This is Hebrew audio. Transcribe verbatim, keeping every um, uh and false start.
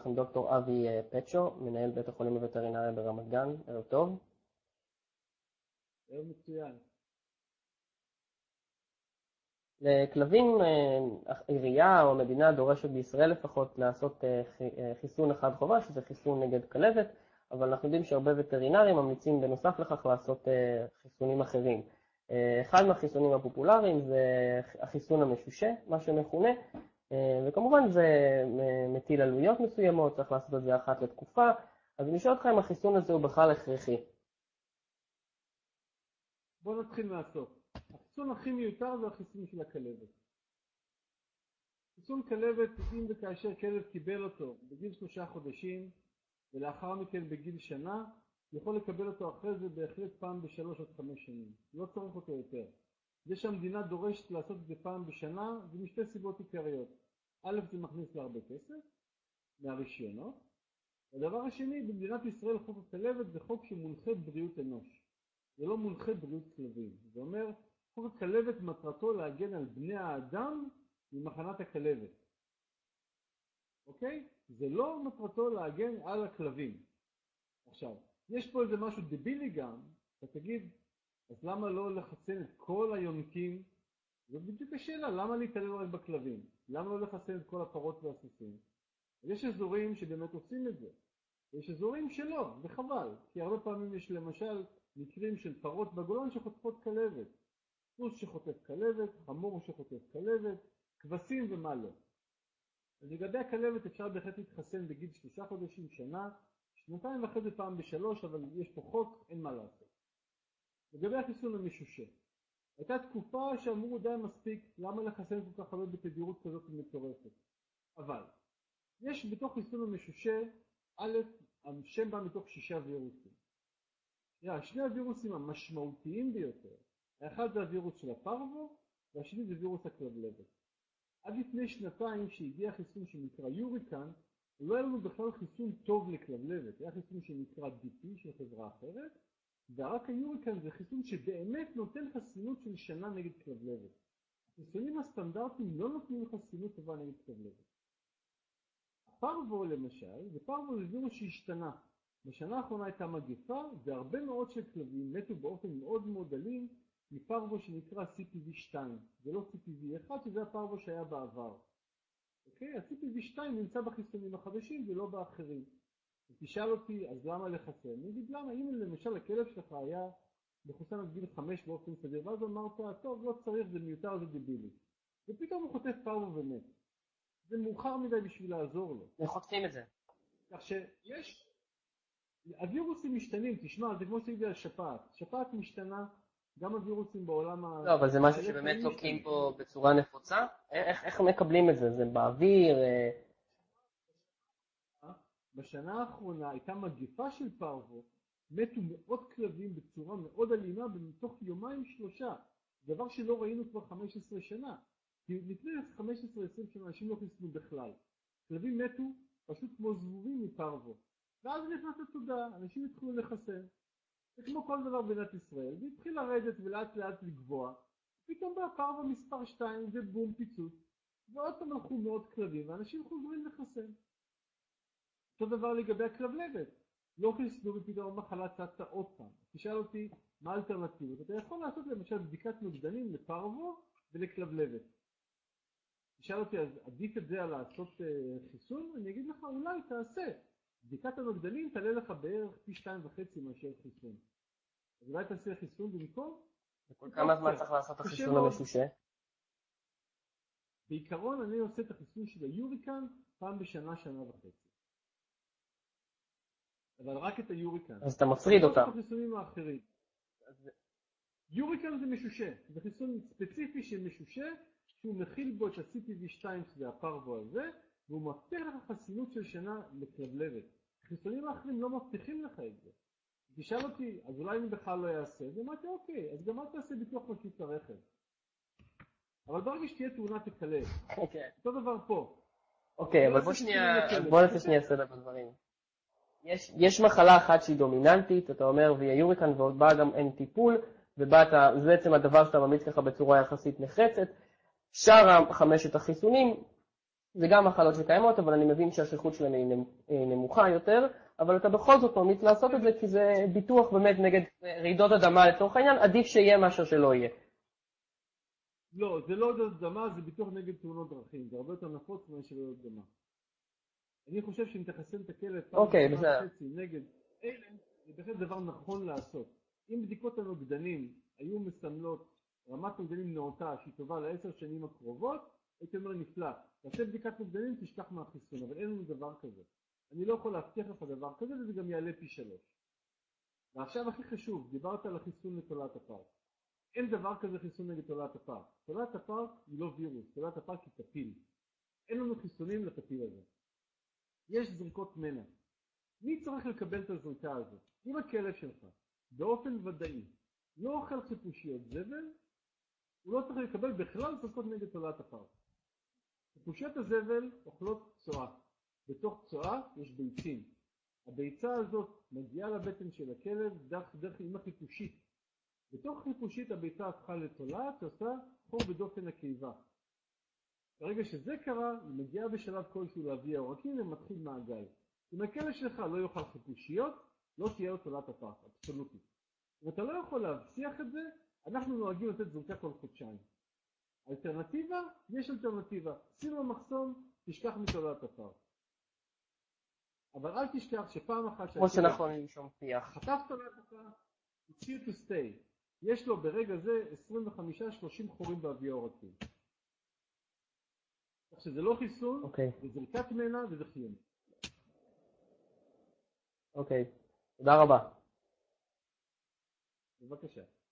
לכם דוקטור אבי פצ'ו, מנהל בית החולים הווטרינריה ברמת גן. ערב טוב. ערב מצוין. לכלבים, עירייה או המדינה דורשת בישראל לפחות לעשות חיסון אחד חובה, שזה חיסון נגד כלבת, אבל אנחנו יודעים שהרבה וטרינרים ממליצים בנוסף לכך לעשות חיסונים אחרים. אחד מהחיסונים הפופולריים זה החיסון המשושה, מה שמכונה, וכמובן זה מטיל עלויות מסוימות, צריך לעשות את זה אחת לתקופה. אז אני שואל אותך אם החיסון הזה הוא בכלל הכרחי. בואו נתחיל מהסוף. החיסון הכי מיותר זה החיסון של הכלבת. חיסון כלבת, אם וכאשר כלב קיבל אותו בגיל שלושה חודשים ולאחר מכן בגיל שנה, יכול לקבל אותו אחרי זה בהחלט פעם בשלוש עד חמש שנים. לא צריך אותו יותר. זה שהמדינה דורשת לעשות את זה פעם בשנה, זה משתי סיבות עיקריות. א', זה מכניס לה הרבה כסף מהרישיונות. הדבר השני, במדינת ישראל חוק הכלבת זה חוק שמונחה בריאות אנוש. זה לא מונחה בריאות כלבים. זה אומר, חוק הכלבת מטרתו להגן על בני האדם ממחנת הכלבת. אוקיי? זה לא מטרתו להגן על הכלבים. עכשיו, יש פה איזה משהו דבילי גם, אתה תגיד, אז למה לא לחסן את כל היונקים? זאת בדיוק השאלה, למה להתעלל רק בכלבים? למה לא לחסן את כל הפרות והסוסים? יש אזורים שבאמת עושים את זה. יש אזורים שלא, וחבל, כי הרבה פעמים יש למשל מקרים של פרות בגולן שחוטפות כלבת. סוס שחוטף כלבת, חמור שחוטף כלבת, כבשים ומה לא. אז לגבי הכלבת אפשר בהחלט להתחסן בגיל שלושה חודשים, שנה, שנתיים ואחרי זה פעם בשלוש, אבל יש פה חוק, אין מה לעשות. לגבי החיסון המשושה. הייתה תקופה שאמרו די מספיק, למה לחסן כל כך הרבה בתדירות כזאת מטורפת. אבל, יש בתוך חיסון המשושה, א', השם בא מתוך שישה וירוסים. Yeah, שני הווירוסים המשמעותיים ביותר, האחד זה הווירוס של הפרוו, והשני זה וירוס הכלבלבת. עד לפני שנתיים שהגיע חיסון שנקרא יוריקן, לא היה לנו בכלל חיסון טוב לכלבלבת, היה חיסון שנקרא די פי של חברה אחרת, ורק היוריקן זה חיסון שבאמת נותן חסינות של שנה נגד כלבלבת. החיסונים הסטנדרטיים לא נותנים חסינות טובה נגד כלבלבת. הפרוו למשל, ופרוו זה וירוס שהשתנה. בשנה האחרונה הייתה מגפה, והרבה מאוד של כלבים מתו באופן מאוד מאוד אלים מפרוו שנקרא סי פי וי שתיים. זה לא סי פי וי אחת, שזה הפרוו שהיה בעבר. אוקיי? ה-סי פי וי שתיים נמצא בחיסונים החדשים ולא באחרים. תשאל אותי, אז למה לחסן? אני אגיד למה, אם למשל הכלב שלך היה מחוסן עד גיל חמש באופן סדיר, ואז אמרת, טוב, לא צריך, זה מיותר, זה דבילי. ופתאום הוא חוטף פרוו ומת. זה מאוחר מדי בשביל לעזור לו. איך חוטפים את זה? כך שיש... הווירוסים משתנים, תשמע, זה כמו שהייתי על שפעת. שפעת משתנה, גם הווירוסים בעולם ה... לא, אבל זה משהו שבאמת לוקים פה בצורה נפוצה? איך, איך מקבלים את זה? זה באוויר? בשנה האחרונה הייתה מגפה של פרוו, מתו מאות כלבים בצורה מאוד אלימה בתוך יומיים שלושה. דבר שלא ראינו כבר חמש עשרה שנה. כי לפני חמש עשרה עשרים שנה אנשים לא חיסנו בכלל. כלבים מתו פשוט כמו זבובים מפרוו. ואז נכנס לתודעה, אנשים התחילו לחסן. זה כמו כל דבר במדינת ישראל, והתחיל לרדת ולאט לאט לגבוה. פתאום בא פרוו מספר שתיים ובום פיצוץ, ועוד פעם הלכו מאות כלבים, ואנשים חוזרים לחסן. אותו דבר לגבי הכלבלבת. לא חיסנו ופתאום מחלה צצה עוד פעם. תשאל אותי מה האלטרנטיבות. אתה יכול לעשות למשל בדיקת נוגדנים לפרוו ולכלבלבת. תשאל אותי, אז עדיף את זה על לעשות חיסון? אני אגיד לך, אולי תעשה. בדיקת הנוגדנים תעלה לך בערך פי שתיים וחצי מאשר חיסון. אז אולי תעשה חיסון במקום? וכל כמה זמן צריך לעשות את החיסון המשושה? בעיקרון אני עושה את החיסון של היוריקן פעם בשנה, שנה וחצי. אבל רק את היוריקן. אז אתה מפריד אותם. לא את החיסונים האחרים. יוריקן זה משושה. זה חיסון ספציפי של משושה, שהוא מכיל בו את ה-סי פי וי שתיים, שזה הפרוו הזה, והוא מבטיח לך חסינות של שנה לכלבלבת. חיסונים האחרים לא מבטיחים לך את זה. תשאל אותי, אז אולי אני בכלל לא אעשה, אז אמרתי, אוקיי, אז גם אל תעשה ביטוח מקיף לרכב. אבל ברגע שתהיה תאונת הכלב. אוקיי. אותו דבר פה. אוקיי, אבל בוא שנייה, בוא נעשה שנייה סדר בדברים. יש, יש מחלה אחת שהיא דומיננטית, אתה אומר, והיא היוריקן, ועוד באה גם אין טיפול, ובא, זה בעצם הדבר שאתה ממליץ ככה בצורה יחסית נחרצת. שאר חמשת החיסונים, זה גם מחלות שקיימות, אבל אני מבין שהשכיחות שלהן היא נמוכה יותר, אבל אתה בכל זאת ממליץ לעשות את זה, כי זה ביטוח באמת נגד רעידות אדמה לצורך העניין, עדיף שיהיה מאשר שלא יהיה. לא, זה לא רעידות אדמה, זה ביטוח נגד תאונות דרכים, זה הרבה יותר נפוץ מאשר רעידות אדמה. אני חושב שאם תחסן את הכלב פעם אוקיי, וחצי נגד אלה, זה בהחלט דבר נכון לעשות. אם בדיקות הנוגדנים היו מסמלות רמת נוגדנים נאותה שהיא טובה לעשר שנים הקרובות, הייתי אומר נפלא. תעשה בדיקת נוגדנים, תשכח מהחיסון, אבל אין לנו דבר כזה. אני לא יכול להבטיח לך דבר כזה, וזה גם יעלה פי שלוש. ועכשיו הכי חשוב, דיברת על החיסון לתולעת הפארק. אין דבר כזה חיסון נגד תולעת הפארק. תולעת הפארק היא לא וירוס, תולעת הפארק היא טפיל. אין לנו חיסונים לטפיל הזה. יש זריקות מנע. מי צריך לקבל את הזריקה הזאת? אם הכלב שלך, באופן ודאי, לא אוכל חיפושיות זבל, הוא לא צריך לקבל בכלל זריקות נגד תולעת הפארק. חיפושיות הזבל אוכלות צואה. בתוך צואה יש ביצים. הביצה הזאת מגיעה לבטן של הכלב דרך, דרך אימא חיפושית. בתוך חיפושית הביצה הפכה לתולעת שעושה חור בדופן הקיבה. ברגע שזה קרה, היא מגיעה בשלב כלשהו להביא העורקים ומתחיל מעגל. אם הכלב שלך לא יאכל חיפושיות, לא תהיה לו תולעת הפארק, אבסולוטית. אם אתה לא יכול להבטיח את זה, אנחנו נוהגים לתת זריקה כל חודשיים. אלטרנטיבה, יש אלטרנטיבה. שים לו מחסום, תשכח מתולעת הפארק. אבל אל תשכח שפעם אחת כמו שנכון לנשום פיח. חטף תולעת הפארק, it's here to stay. יש לו ברגע זה עשרים וחמישה שלושים חורים באבי העורקים. כך שזה לא חיסון, okay. זה זריקת מנע וזה חיוני. אוקיי, okay. תודה רבה. בבקשה.